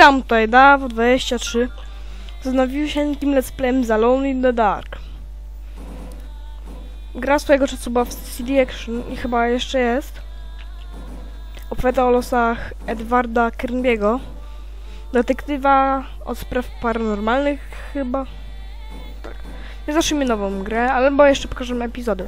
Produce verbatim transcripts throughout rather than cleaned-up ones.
Witam tutaj, Dawo dwadzieścia trzy. Zastanowił się tym let's playem z Alone in the Dark. Gra swojego czasu była w C D Action i chyba jeszcze jest. Opowiada o losach Edwarda Kernbiego, detektywa od spraw paranormalnych chyba. Tak. Nie zacznijmy nową grę, albo jeszcze pokażemy epizody.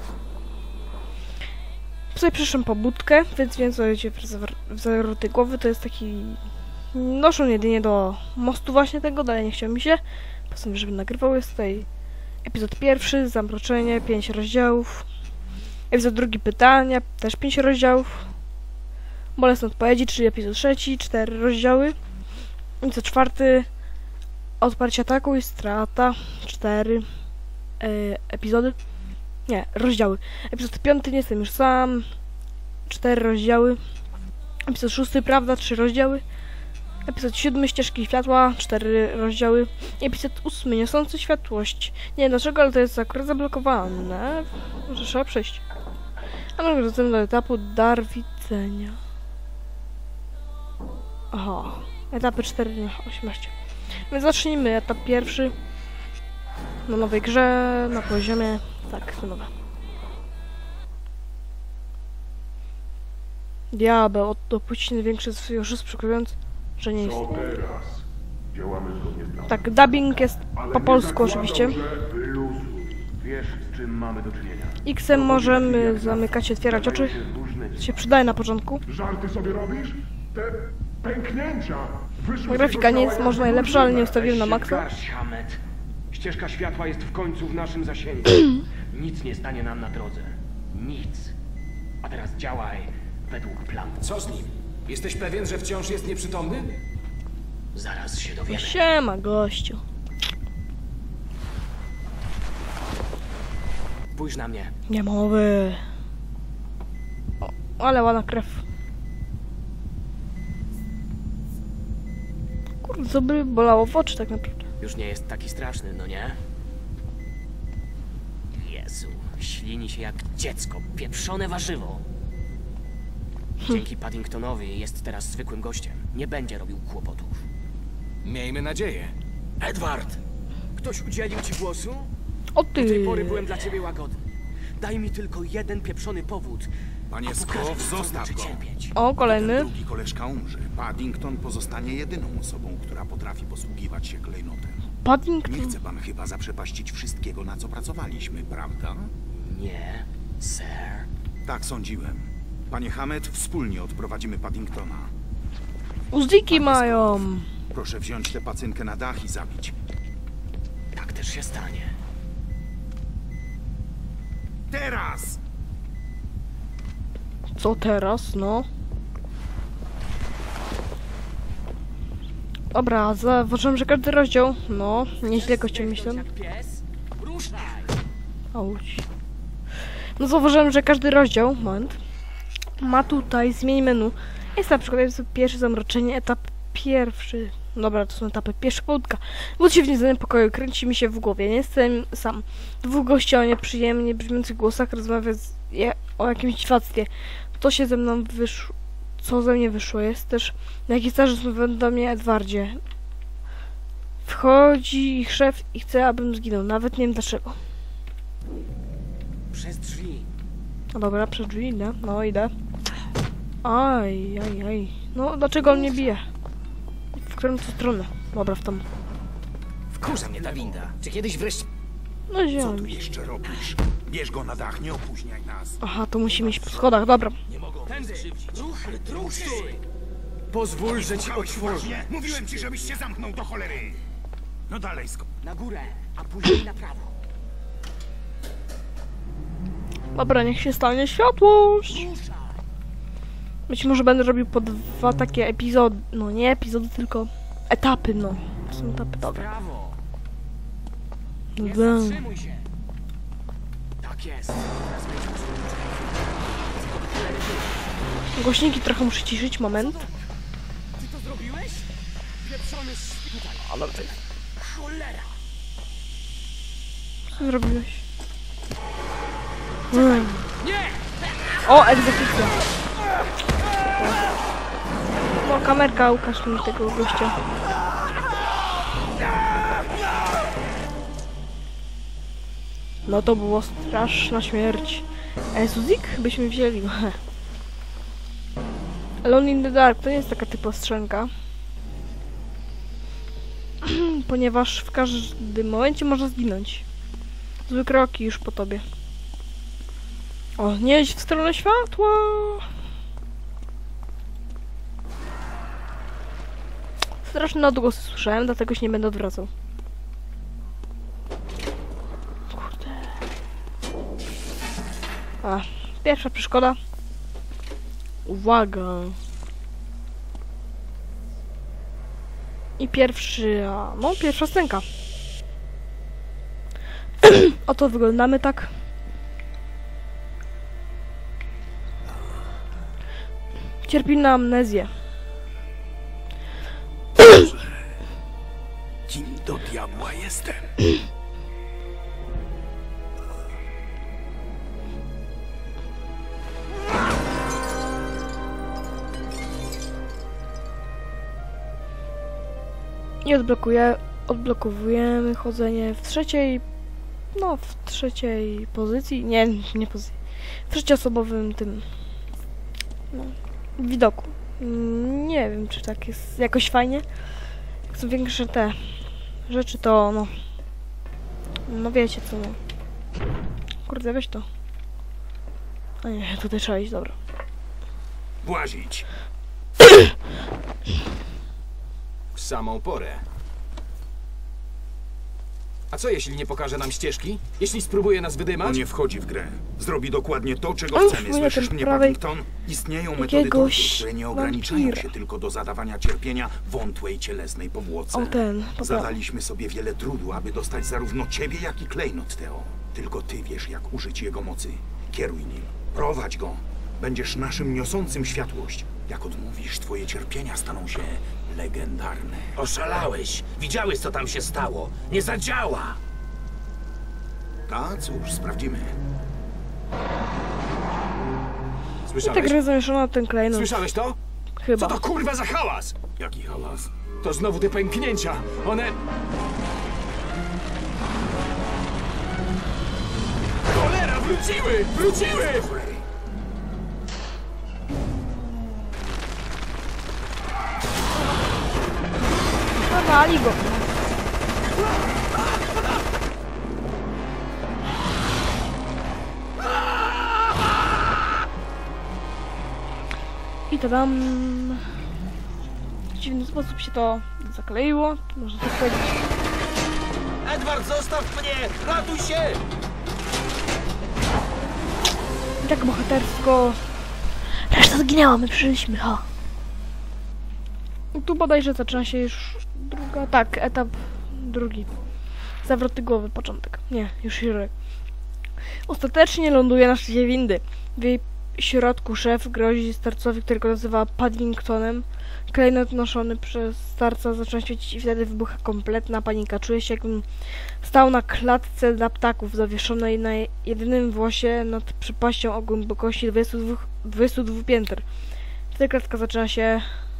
Tutaj przyszłam po budkę, więc wiem co wiecie w zawroty głowy. To jest taki... Noszą jedynie do mostu właśnie tego, dalej nie chciał mi się. Postanowię, żeby nagrywał. Jest tutaj epizod pierwszy, zamroczenie, pięć rozdziałów. Epizod drugi, pytania, też pięć rozdziałów. Bolesne odpowiedzi, czyli epizod trzeci, cztery rozdziały. Epizod czwarty, odparcie ataku i strata, cztery e, epizody. Nie, rozdziały. Epizod piąty, nie jestem już sam, cztery rozdziały. Epizod szósty, prawda, trzy rozdziały. Epizod siódmy, ścieżki światła, cztery rozdziały. Epizod ósmy, niosący światłość. Nie wiem dlaczego, ale to jest akurat zablokowane. Może trzeba przejść. A może wracamy do etapu dar widzenia. Aha, etapy cztery, osiemnaście. Więc zacznijmy etap pierwszy. Na nowej grze, na poziomie. Tak, to nowe. Diabeł, dopuścić największy z oszustw, przekonując, że nie jest. Co teraz? Działamy zgodnie z planem. Tak, dubbing jest po polsku oczywiście. Wyluzuj. Wiesz, z czym mamy do czynienia. X-em możemy zamykać i otwierać oczy. To się przydaje na początku. Żarty sobie robisz? Te pęknięcia wyszły. Grafika nie jest może najlepsza, ale nie ustawiłem na maksa. Garść, Hamet. Ścieżka światła jest w końcu w naszym zasięgu. Nic nie stanie nam na drodze. Nic. A teraz działaj według planu. Co z nim? Jesteś pewien, że wciąż jest nieprzytomny? Zaraz się dowiemy. Siema, gościu. Spójrz na mnie. Nie mowy. O, ale ładna krew. Kurde, co by bolało w oczy tak naprawdę. Już nie jest taki straszny, no nie? Jezu, ślini się jak dziecko, pieprzone warzywo. Dzięki Paddingtonowi jest teraz zwykłym gościem. Nie będzie robił kłopotów. Miejmy nadzieję. Edward! Ktoś udzielił ci głosu? O Do tej ty. pory byłem dla ciebie łagodny. Daj mi tylko jeden pieprzony powód. Panie a pokażę Skow, ci, co zostaw znaczy go. cierpieć. O, kolejny. Ten drugi koleżka umrze. Paddington pozostanie jedyną osobą, która potrafi posługiwać się klejnotem. Nie Paddington. chce pan chyba zaprzepaścić wszystkiego, na co pracowaliśmy, prawda? Nie, sir. Tak sądziłem. Panie Hammett, wspólnie odprowadzimy Paddingtona. Uzdiki mają. Proszę wziąć tę pacynkę na dach i zabić. Tak też się stanie. Teraz! Co teraz, no? Dobra, zauważyłem, że każdy rozdział, no, nieźle gościem myślę. Jak pies? Ruszaj! Auć. No zauważyłem, że każdy rozdział, moment, ma tutaj zmień menu. Jest na przykład jest pierwsze zamroczenie, etap pierwszy. Dobra, to są etapy. Pierwsza pobudka. Budź się w nieznanym pokoju, kręci mi się w głowie. Nie jestem sam. Dwóch gości o nieprzyjemnie brzmiących głosach rozmawia z, je, o jakimś dziwactwie. To się ze mną wyszło. Co ze mnie wyszło? Jest też na jakiś czas rozmawia do mnie Edwardzie. Wchodzi ich szef i chce, abym zginął. Nawet nie wiem dlaczego. Przez drzwi. No dobra, przed drzwi idę. No idę. Aj, aj, aj. No dlaczego on mnie bije? W którą to stronę? Dobra, w tą. Wkurza mnie ta winda. Czy kiedyś wreszcie... No Co ziom. tu jeszcze robisz? Bierz go na dach, nie opóźniaj nas. Aha, to musimy iść po schodach, dobra. Tędy! Ruchy, ruchy! Pozwól, że ci otworzę. Mówiłem ci, żebyś się zamknął do cholery. No dalej, Skow. Na górę, a później na prawo. Dobra, niech się stanie światłość. Ruszaj! Być może będę robił po dwa takie epizody. No nie epizody, tylko etapy, no. To są etapy, dobra. Prawo! No Nie da. zatrzymuj się! Tak jest. Teraz będzie Głośniki trochę muszę ciszyć, moment. Ty to zrobiłeś? Pieprzony sz... Tutaj. A dobra. Cholera! Co zrobiłeś? Hmm. Nie! O, egzekucja. No, kamerka, ukaż mi tego gościa. No to było straszna śmierć. E, Suzik byśmy wzięli. Alone in the Dark to nie jest taka typowa strzelanka. Ponieważ w każdym momencie można zginąć. Zły kroki już po tobie. O, nie idź w stronę światła! Straszne odgłosy słyszałem, dlatego się nie będę odwracał. Kurde. A, pierwsza przeszkoda. Uwaga! I pierwszy, a, no pierwsza scenka. Oto wyglądamy tak. Cierpi na amnezję. Kim do diabła jestem? I odblokuje, odblokowujemy chodzenie w trzeciej, no w trzeciej pozycji, nie, nie pozycji, w trzecioosobowym tym, no, widoku. Nie wiem, czy tak jest jakoś fajnie. Jak są większe te rzeczy, to no, no wiecie co, no. Kurde, weź to. A nie, tutaj trzeba iść, dobra. Włazić. W samą porę. A co jeśli nie pokaże nam ścieżki? Jeśli spróbuje nas To wydymać? nie wchodzi w grę. Zrobi dokładnie to, czego Uf, chcemy. mnie Słyszysz ten mnie, prawej Paddington? Istnieją metody jakiegoś tortur, które nie ograniczają wampira. się tylko do zadawania cierpienia wątłej cielesnej powłoce. O ten, po Zadaliśmy sobie wiele trudu, aby dostać zarówno ciebie, jak i klejnot Teo. Tylko ty wiesz, jak użyć jego mocy. Kieruj nim. Prowadź go. Będziesz naszym niosącym światłość. Jak odmówisz, twoje cierpienia staną się legendarne. Oszalałeś. Widziałeś, co tam się stało. Nie zadziała. A cóż, sprawdzimy. I Słyszałeś? tak gra zamieszana ten klejnot, Słyszałeś to? chyba. Co to kurwa za hałas? Jaki hałas? To znowu te pęknięcia. One... Cholera, wróciły! Wróciły! Nawali go. I to tam w dziwny sposób się to zakleiło, można tak powiedzieć. Edward, zostaw mnie! Ratuj się! I tak bohatersko. Reszta zginęła, my przeżyliśmy, ha. I tu bodajże zaczyna się już druga, tak, etap drugi. Zawroty głowy, początek. Nie, już środek. Ostatecznie ląduje na szczycie windy. W jej środku szef grozi starcowi, którego nazywa Paddingtonem. Klejnot noszony przez starca zaczyna świecić i wtedy wybucha kompletna panika. Czuje się, jakbym stał na klatce dla ptaków, zawieszonej na jedynym włosie nad przepaścią o głębokości dwudziestu dwóch, dwudziestu dwóch pięter. Wtedy klatka zaczyna się...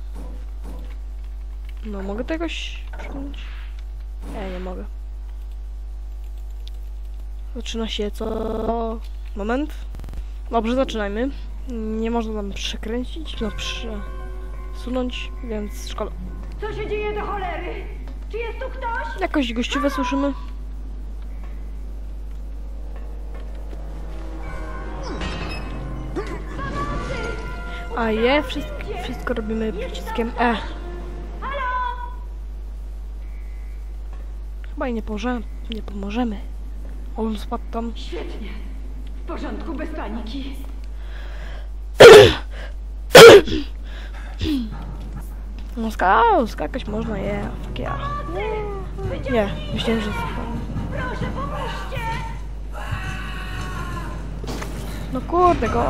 No, mogę to jakoś przyjąć? Nie, nie mogę. Zaczyna się co... Moment. Dobrze, zaczynajmy. Nie można tam przekręcić, no przesunąć, więc szkoda. Co się dzieje do cholery? Czy jest tu ktoś? Jakoś gościwe słyszymy. A je, wszystko, wszystko robimy przyciskiem E. Halo? Chyba i nie pomożemy. Nie pomożemy. On spadł tam. Świetnie. W porządku, bez paniki. No ska o, skakać można, je. Yeah. Nie, myślałem, że... Proszę, pomóżcie! No kurde, go.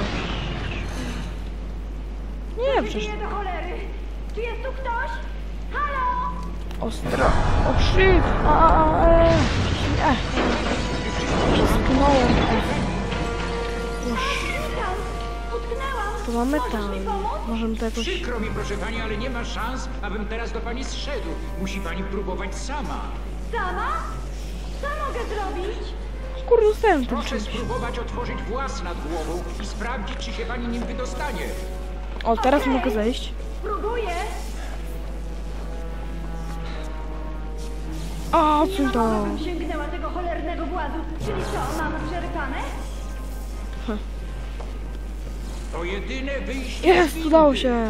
Nie, Co się przecież dzieje do cholery? Czy jest tu ktoś? Halo? ostro. O shit! A, a, a, e. E. Przesknąłem. E. Już. Tam, Utknęłam! To mamy Możesz tam. mi pomóc? Możemy to jakoś... Przykro mi, proszę pani, ale nie ma szans, abym teraz do pani zszedł. Musi pani próbować sama. Sama? Co mogę zrobić? Kurde, dostałem tym Proszę czymś. spróbować otworzyć włas nad głową i sprawdzić, czy się pani nim wydostanie. O, teraz Okej. mogę zejść. Spróbuję! A, Nie co to? mogłabym sięgnęła tego cholernego włazu. Czyli co, mam przerwane? To jedyne wyjście. Jest, z udało windy. się.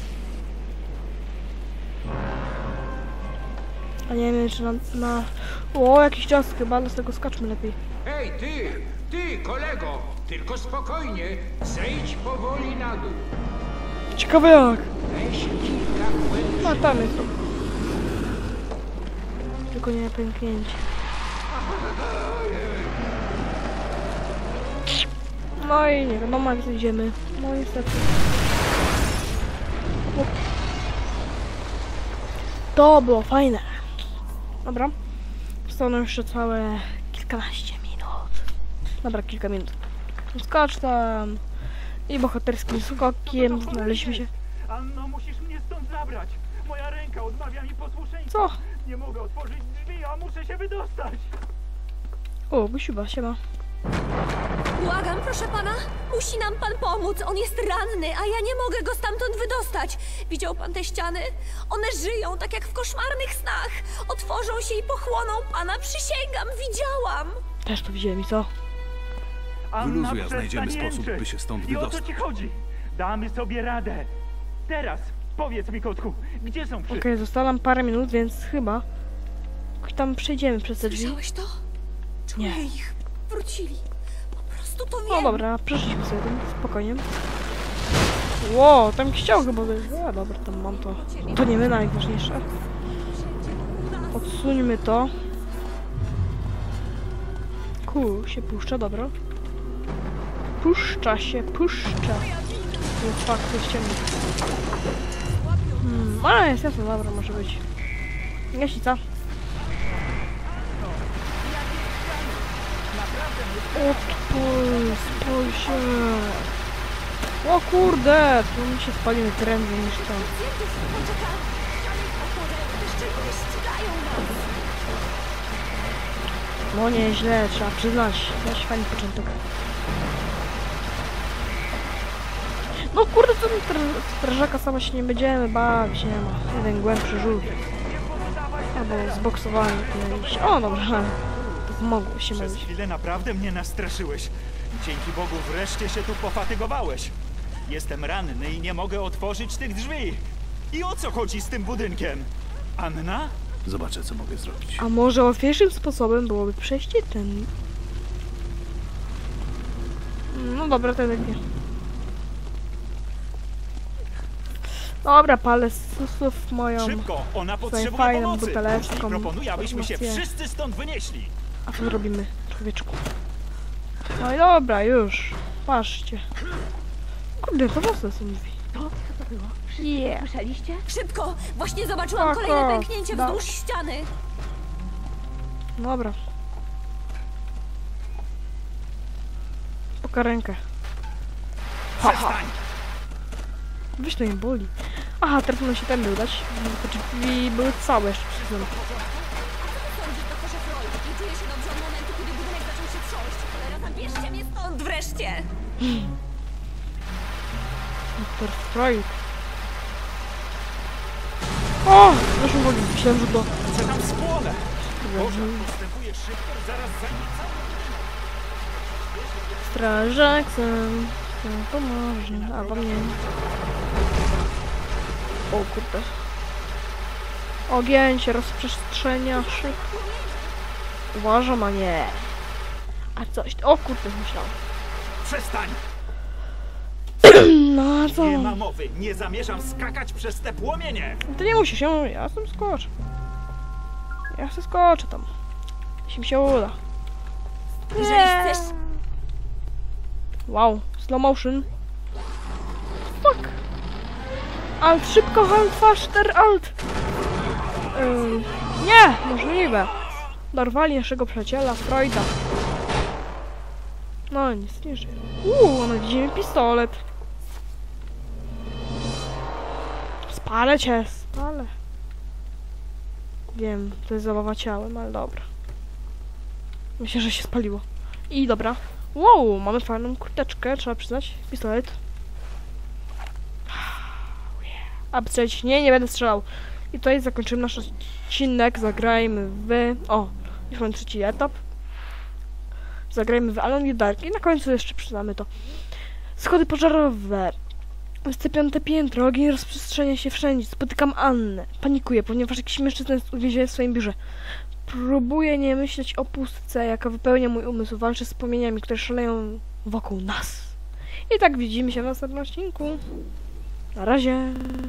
A nie wiem, czy na... na... O, jakiś czas chyba, ale z tego skaczmy lepiej. Hej, ty! Ty, kolego! Tylko spokojnie. Zejdź powoli na dół. Ciekawe jak. Weź kilka kłębów. No, tam jest. Tylko nie pęknięcie. No i nie wiadomo jak zejdziemy. No niestety. O. To było fajne. Dobra. Zostało nam jeszcze całe kilkanaście minut. Dobra, kilka minut. Skacz tam. I bohaterskim skokiem znaleźliśmy się. Anno, musisz mnie stąd zabrać. Moja ręka odmawia mi posłuszeństwa. Co? Nie mogę otworzyć drzwi, a muszę się wydostać. O, Gusiuba, siema. Błagam, proszę pana, musi nam pan pomóc. On jest ranny, a ja nie mogę go stamtąd wydostać. Widział pan te ściany? One żyją tak jak w koszmarnych snach. Otworzą się i pochłoną pana, przysięgam, widziałam. Też to widziałem i co? Anna, Wyluzuj, a przestań znajdziemy sposób, jęczeć. by się stąd I o co wydostać. ci chodzi? Damy sobie radę. Teraz, powiedz mi, kotku, gdzie są wszyscy? Okej, zostało nam parę minut, więc chyba jakoś tam przejdziemy przez te drzwi. Słyszałeś to? Czuję Nie. ich. Wrócili. Po prostu to wiem. No dobra, przeszliśmy sobie tym, spokojnie. Ło, tam ściął chyba to jest. A dobra, tam mam to. To nie my najważniejsze. Odsuńmy to. Ku, się puszcza, dobra. Puszcza się, puszcza. Jest fakt, to jest ciemno. Hmm, a jest jasno, dobra, może być. Gaśnica. Odpój, spójrz się. O kurde, tu mi się spalimy prędzej niż to. No nieźle, trzeba przyznać. Też fajny początek. No kurde, co mi str- strażaka sama się nie będziemy bawić, nie ma. Jeden głębszy rzut. Albo zboksowanie tyle iść. O, dobrze. To pomogło się Przez mylić. chwilę naprawdę mnie nastraszyłeś. Dzięki Bogu wreszcie się tu pofatygowałeś. Jestem ranny i nie mogę otworzyć tych drzwi. I o co chodzi z tym budynkiem? Anna? Zobaczę, co mogę zrobić. A może łatwiejszym sposobem byłoby przejście ten... No dobra, to jednak nie. Dobra, palę z susów moją... Szybko, ona Swoją potrzebuje fajną pomocy. buteleczką. Jeśli proponuję, abyśmy się Informacje. wszyscy stąd wynieśli. A co zrobimy, człowieczku? No i dobra, już. Patrzcie. Kurde, to mocno są drzwi. To, co to było? Yeah. Słyszeliście? Szybko! Właśnie zobaczyłam Oko, kolejne pęknięcie da. wzdłuż ściany. Dobra. Poka rękę. Przestań! Weź to nie boli. Aha, teraz można się tędy udać. Te drzwi były całe jeszcze przyznam. Sądzisz, doktorze Freud, nie czuję się dobrze od momentu, kiedy budynek zaczął się trząść. Cholera, zabierzcie mnie stąd wreszcie! Doktor Freud. O! Już uwagi, myślałem, że to... Chcę tam spłonę! Boże, postępujesz szybko i zaraz zajmie cały Strażak sam, sam pomoże, albo mnie. O kurde. Ogień się rozprzestrzenia szybko. Uważam, a nie. A coś... O kurde, myślałem. Przestań! No a co? Nie ma mowy, nie zamierzam skakać przez te płomienie! Ty nie musisz, ja, ja tam skoczę. Ja chcę skoczę tam. Jeśli mi się uda. Jeżeli chcesz... Wow, slow motion. Fuck. Alt, szybko, halt, faster, alt. Ym, nie, możliwe. Dorwali naszego przyjaciela, Freuda. No nic, nie żyje. Uuu, mam na widzimy pistolet. Spalę cię, spalę. Wiem, to jest zabawa ciałem, ale dobra. Myślę, że się spaliło. I dobra. Wow, mamy fajną kurteczkę, trzeba przyznać. Pistolet. A strzelić? Nie, nie będę strzelał. I tutaj zakończymy nasz odcinek. Zagrajmy w... O, już mamy trzeci etap. Zagrajmy w Alone in the Dark. I na końcu jeszcze przyznamy to. Schody pożarowe. Jest piąte piętro. Ogień rozprzestrzenia się wszędzie. Spotykam Annę. Panikuję, ponieważ jakiś mężczyzna jest uwięziony w swoim biurze. Próbuję nie myśleć o pustce, jaka wypełnia mój umysł. Walczę z płomieniami, które szaleją wokół nas. I tak widzimy się w następnym odcinku. Na razie.